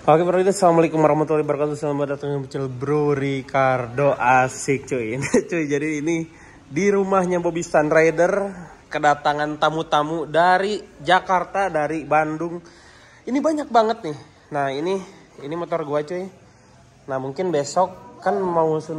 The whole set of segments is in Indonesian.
Oke bro, assalamualaikum warahmatullahi wabarakatuh. Selamat datang di channel Bro Ricardo. Asik cuy. Cuy, jadi ini di rumahnya Bobby Stunt Rider. Kedatangan tamu-tamu dari Jakarta, dari Bandung. Ini banyak banget nih. Nah ini motor gua cuy. Nah mungkin besok kan mau Musun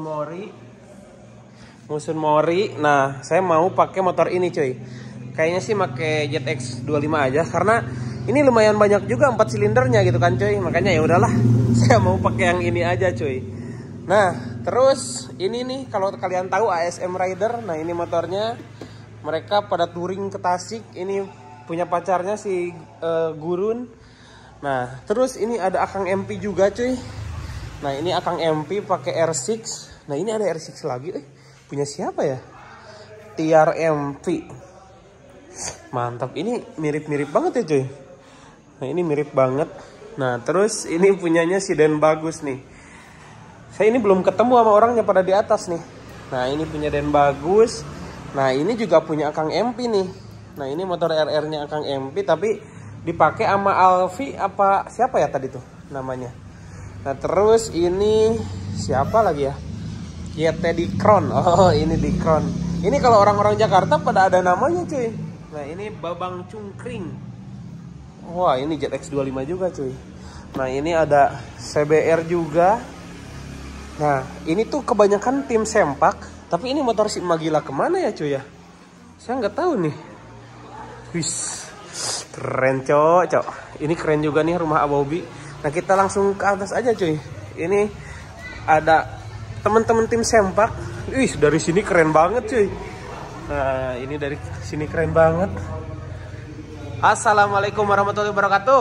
Mori. Nah saya mau pakai motor ini cuy. Kayaknya sih pakai ZX25 aja karena ini lumayan banyak juga 4 silindernya gitu kan cuy. Makanya ya udahlah, saya mau pakai yang ini aja cuy. Nah, terus ini nih kalau kalian tahu ASM Rider, nah ini motornya. Mereka pada touring ke Tasik. Ini punya pacarnya si Gurun. Nah, terus ini ada Akang MP juga cuy. Nah, ini Akang MP pakai R6. Nah, ini ada R6 lagi. Punya siapa ya? TR MP. Mantap, ini mirip-mirip banget ya cuy. Nah ini mirip banget. Nah terus ini punyanya si Den Bagus nih. Saya ini belum ketemu sama orangnya pada di atas nih. Nah ini punya Den Bagus. Nah ini juga punya Akang MP nih. Nah ini motor RR-nya Akang MP tapi dipakai sama Alfi apa siapa ya tadi tuh namanya. Nah terus ini siapa lagi ya? YT Dikron. Oh ini Dikron. Ini kalau orang-orang Jakarta pada ada namanya cuy. Nah ini Babang Cungkring. Wah ini ZX25 juga cuy. Nah ini ada CBR juga. Nah ini tuh kebanyakan tim sempak. Tapi ini motor si Magila kemana ya cuy ya? Saya nggak tahu nih. Wis keren cok. Ini keren juga nih rumah Bobby. Nah kita langsung ke atas aja cuy. Ini ada teman-teman tim sempak. Wih dari sini keren banget cuy. Nah ini dari sini keren banget. Assalamualaikum warahmatullahi wabarakatuh.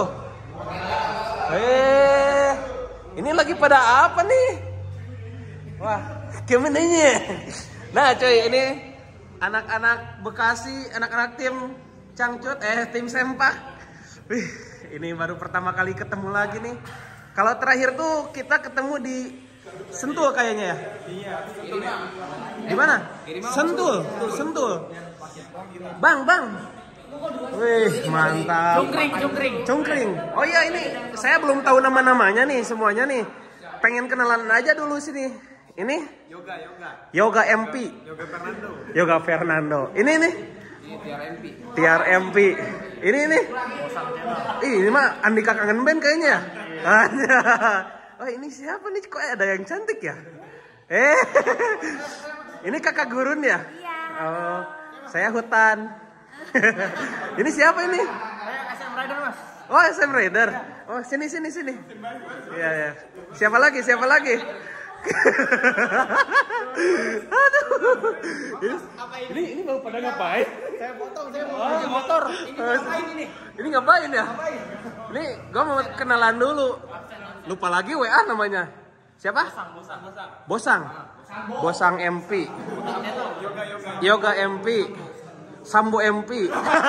Ini lagi pada apa nih? Wah, gimana ini? Nah, cuy, ini anak-anak Bekasi, anak-anak tim Cangcut, tim sempak. Wih, ini baru pertama kali ketemu lagi nih. Kalau terakhir tuh kita ketemu di Sentul kayaknya ya. Iya, di mana? Sentul. Bang. Wih mantap. Cungkring. Oh iya ini saya belum tahu nama-namanya nih semuanya nih. Pengen kenalan aja dulu sini. Ini Yoga MP. Yoga Fernando. Ini nih. TR MP. Ini. Ini mah Andika Kangen Band kayaknya. Oh ini siapa nih? Kok ada yang cantik ya? Ini kakak Gurun ya? Iya. Oh, saya Hutan. Ini siapa ini? Saya SM Rider mas. Oh SM Rider. Oh sini. Iya. Siapa lagi? Aduh. Ini mau pada ngapain? Saya potong. Motor. Ini ngapain ya? Ini gue mau kenalan dulu. Lupa lagi WA namanya. Siapa? Bosang MP. Yoga MP. Sambo MP.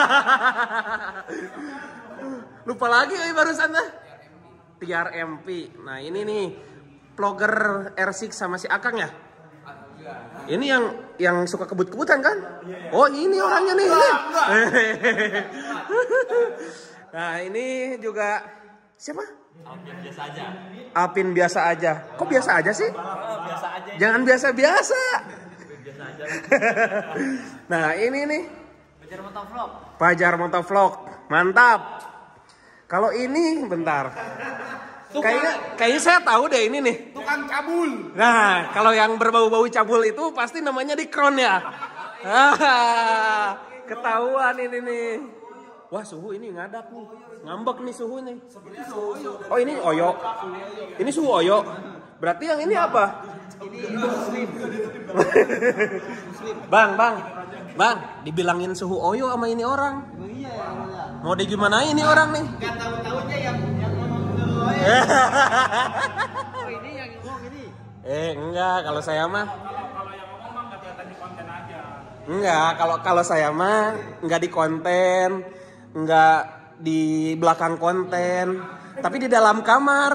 Lupa lagi barusan dah. TR MP. Nah ini nih vlogger R6 sama si Akang ya. Ini yang suka kebut-kebutan kan? Oh ini orangnya nih. Nah ini juga siapa? Alpin biasa aja. Kok biasa aja sih? Biasa aja. Jangan biasa-biasa. Nah ini nih Pajar Motovlog. Mantap. Kalau ini bentar. Kayaknya saya tahu deh ini nih. Tukang cabul. Nah, kalau yang berbau-bau cabul itu pasti namanya Dikron ya. Ketahuan ini nih. Wah, suhu ini ngadak nih. Ngambek nih suhu nih. Oh, ini Oyo. Ini suhu Oyo. Berarti yang ini apa? Ini Muslim. Bang, dibilangin suhu Oyo sama ini orang. Iya. Mau digimanain ini orang nih? Gak tahu-tahunya yang ngomong suhu Oyo. Oh, ini yang ngomong ini. Enggak, kalau saya mah. Kalau yang ngomong mah enggak kelihatan di konten aja. Enggak, kalau saya mah enggak di konten, enggak di belakang konten, tapi di dalam kamar.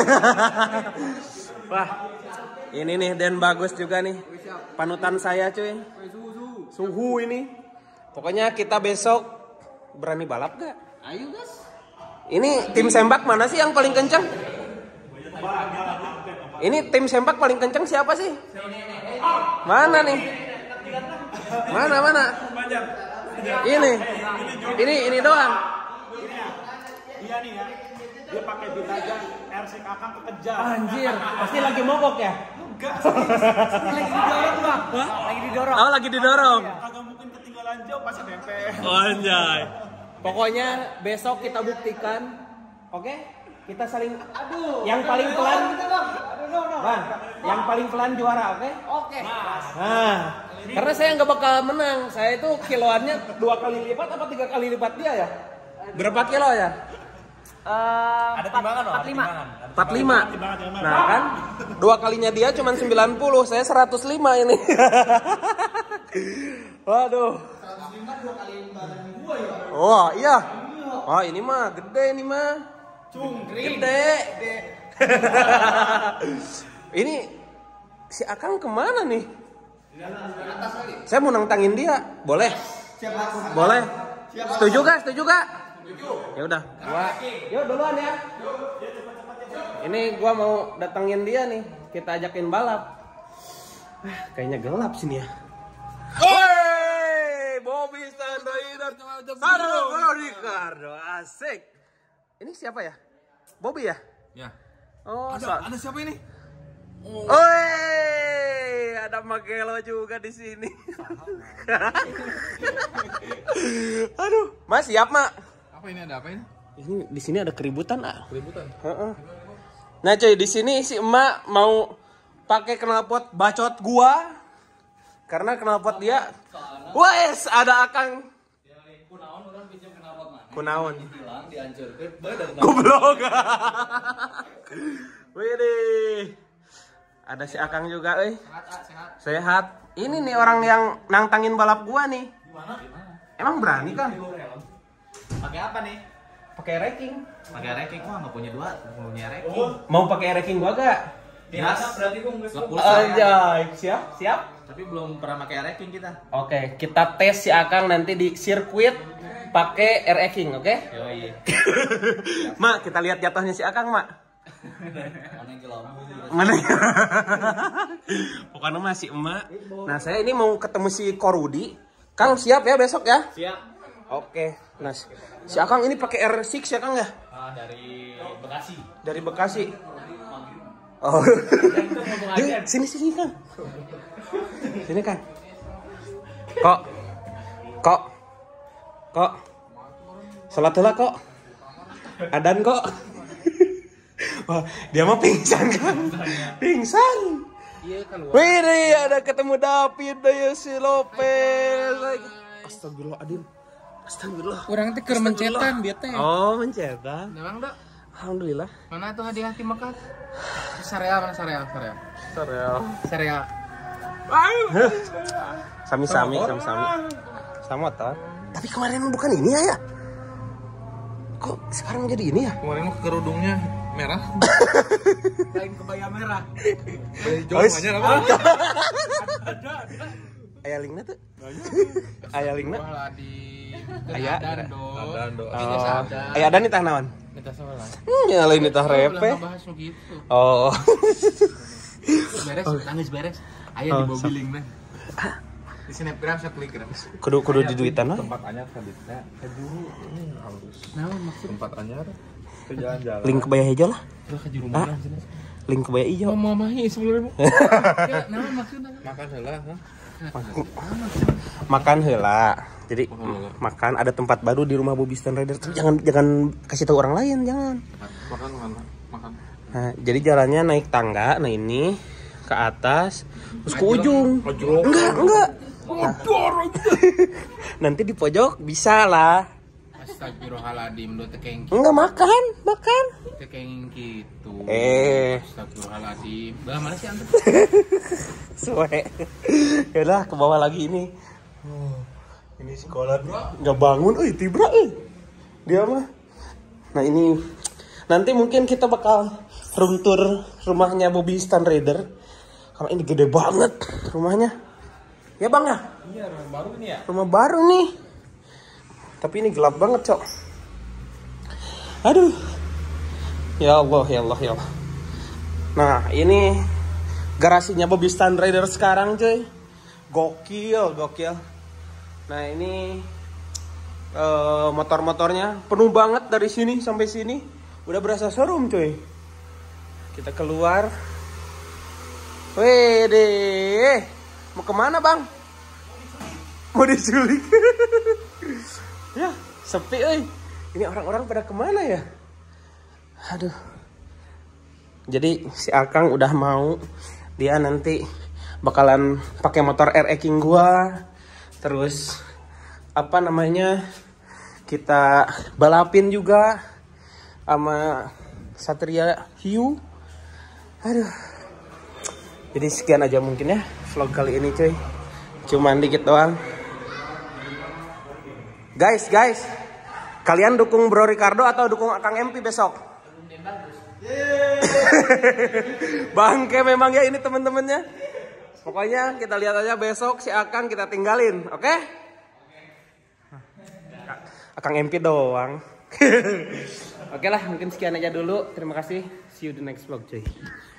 Wah. Ini nih Den Bagus juga nih. Panutan saya cuy. Suhu ini. Pokoknya kita besok berani balap gak? Ayo guys. Ini tim sembak mana sih yang paling kencang? Ini tim sempak paling kenceng siapa sih? Mana nih? Mana? Ini doang. Iya nih ya. Dia pakai beat aja, RC Kakang kekejar. Anjir, pasti lagi mogok ya? Enggak, lagi didorong Bang. Lagi didorong. Oh, lagi didorong. Kagak mungkin ketinggalan jauh pas nempel. Anjay. Pokoknya besok kita buktikan. Oke? Kita saling yang paling pelan. Bang, yang paling pelan juara, oke? Oke. Nah, karena saya nggak bakal menang. Saya itu kiloannya 2 kali lipat apa 3 kali lipat dia ya? Berapa kilo ya? Ada timbangan loh, 45. Nah kan 2 kalinya dia cuma 90, saya 105 ini. Waduh. 105 2 kali bareng gua ya. Oh iya. Oh ini mah gede nih mah. Cungkring. Gede. Ini si Akang kemana nih? Saya mau nantangin dia, boleh? Boleh. Setuju gak? Ya udah, yuk duluan ya. Ini gua mau datengin dia nih, kita ajakin balap. Kayaknya gelap sini ya. Woi, Bobistan Raider, Ricardo, asik. Ini siapa ya? Bobby ya? Ya. Oh, ada siapa ini? Oi, ada Magelo juga di sini. Aduh, Mas siap, Mak? Apa ini, ada apa ini? Ini di sini ada keributan, ah. Keributan. Nah, cuy, di sini si emak mau pakai knalpot bacot gua. Karena knalpot dia wes ada Akang. Kunaon orang pinjam knalpot mana? Kunaon? Hilang dihancurkeun bae Goblok. Widih. Ada si Akang juga, euy. Sehat. Ini nih orang yang nantangin balap gua nih. Gimana? Emang berani, Kang? Pakai apa nih? Pakai ranking. Pakai ranking. Wah, enggak punya dua, punya ranking. Mau pakai ranking gua gak? Biasa berarti gua enggak suka. Anjay, siap? Tapi belum pernah pakai ranking kita. Oke, kita tes si Akang nanti di sirkuit pakai ranking, oke? Yoi. Mak, kita lihat jatuhnya si Akang, Mak. Mana yang gelap? Mana? Pokoknya masih emak. Nah, saya ini mau ketemu si Korudi. Kang siap ya besok ya? Siap. Oke. Nah, si Akang ini pakai R6 ya, Kang ya? Dari Bekasi. Dari Bekasi. Oh. Sini Kang. Sini Kang. Kok. Salat heula kok. Adan kok. Wah, dia mah pingsan kan? Pingsan. Iya kan. Wih, ada ketemu David ya si Lopez. Astagfirullah Adin. Astagfirullah. Orang teh keur mencetan dia teh. Oh, mencetan. Memang dak. Alhamdulillah. Mana tuh hadiah tim Mekah? Sareal. Sami-sami. Sama motor. Tapi kemarin bukan ini ya? Kok sekarang jadi ini ya? Kemarin mah kerudungnya merah. Lain kebaya merah. Jawabannya apa? Aya linknya tuh? Aya linknya? Aya Adando. Aya ada nih tah naon? Minta salah. Nyalain nih tah repe. Bahas gitu. Oh. Beres. Aya di mobiling mah. Di snapgram saya klik kan. Kudu di duitan mah. Tempat anyar taditnya kejuru ini halus. Naon maksud Tempat anyar ke jalan-jalan. Link kebaya hijau lah. ke juru mana? Link kebaya hijau. Mau mahi 10.000. Ya, naon maksudnya? Makan heula, ha? Makan heula. Jadi makan ada tempat baru di rumah Bobistan Raider. Jangan kasih tahu orang lain, jangan. Makan. Nah, jadi jalannya naik tangga, nah ini ke atas, terus ke ujung. Enggak. Nah, nanti di pojok bisa lah. Astagfirullahaladzim, lu tekeng Enggak makan. tekeng gitu. Astagfirullahaladzim. Bah, mana sih antum? Suwe. Yaudah ke bawah lagi ini. Ini sekolah nggak bangun, tibra dia mah. Nah ini nanti mungkin kita bakal room tour rumahnya Bobistan Raider. Karena ini gede banget rumahnya. Ya bang ya? Iya, rumah baru ini ya. Rumah baru nih. Tapi ini gelap banget cok. Aduh. Ya Allah. Nah ini garasinya Bobby Stunt Rider sekarang cuy. Gokil. Nah ini motor-motornya penuh banget dari sini sampai sini. Udah berasa showroom cuy. Kita keluar. Wede, mau kemana bang? Mau diculik? Ya sepi Ini orang-orang pada kemana ya? Aduh. Jadi si Akang udah mau, dia nanti bakalan pakai motor RE King gua. Terus apa namanya? Kita balapin juga sama Satria Hiu. Aduh. Jadi sekian aja mungkin ya vlog kali ini cuy. Cuman dikit doang. Guys, kalian dukung Bro Ricardo atau dukung Akang MP besok? Bangke memang ya ini temen-temennya. Pokoknya kita lihat aja besok si Akang kita tinggalin, oke? Akang MP doang. Oke lah, mungkin sekian aja dulu. Terima kasih. See you the next vlog cuy.